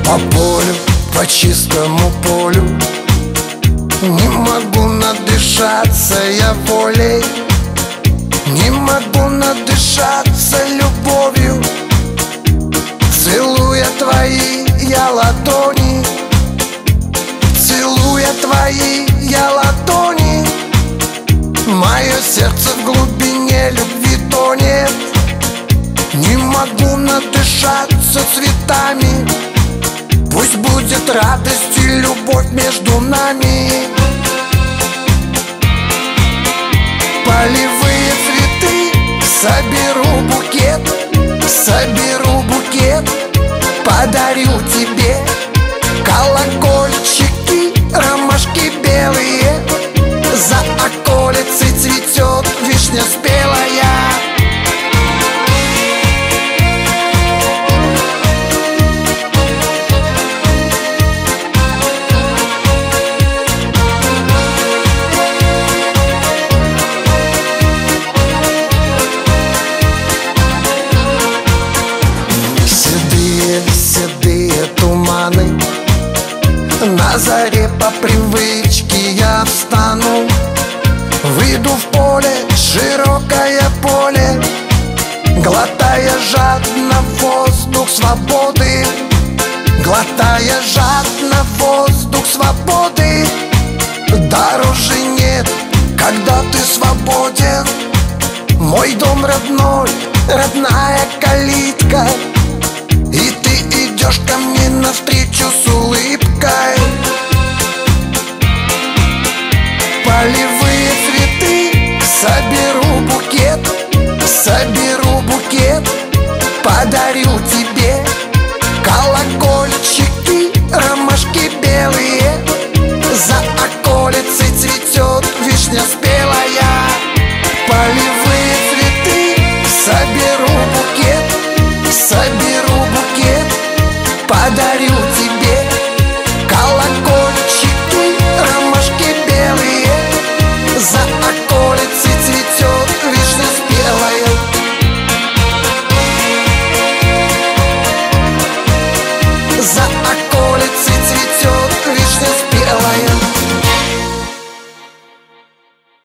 По полю, по чистому полю, не могу надышаться я волей, не могу надышаться любовью. Целуя твои я ладони, целуя твои я ладони, мое сердце в глубине любви тонет. Не могу надышаться цветами, пусть будет радость и любовь между нами. Полевые цветы, соберу букет, соберу букет, подарю тебе. Колокольчики, ромашки белые, за околицей цветет вишня спелая. Седые туманы, на заре по привычке я встану, выйду в поле, широкое поле, глотая жадно воздух свободы, глотая жадно воздух свободы. Дороже нет, когда ты свободен. Мой дом родной, родная калитка, и ты идешь ко мне навстречу с улыбкой. Полевые цветы, соберу букет, соберу букет, подарю тебе. Колокольчики, ромашки белые, за околицей цветет вишня спелая. Полевые цветы, соберу букет, соберу букет, подарю